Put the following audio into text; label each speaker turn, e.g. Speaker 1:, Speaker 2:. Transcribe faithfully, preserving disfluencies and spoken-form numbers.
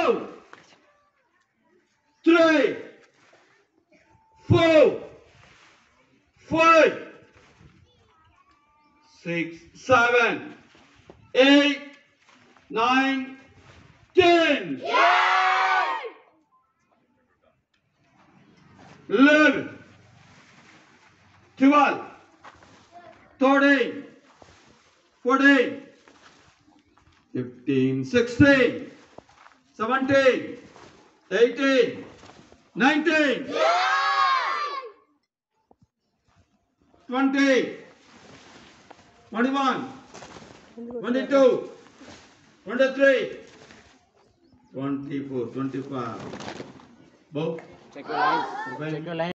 Speaker 1: two, three, four, five, six, seven, eight, nine, ten, eleven, twelve, thirteen, fourteen, fifteen, sixteen, seventeen, eighteen, nineteen, twenty, twenty-one, twenty-two, twenty-three, twenty-four, twenty-five. Both.
Speaker 2: Check your line. Check your line.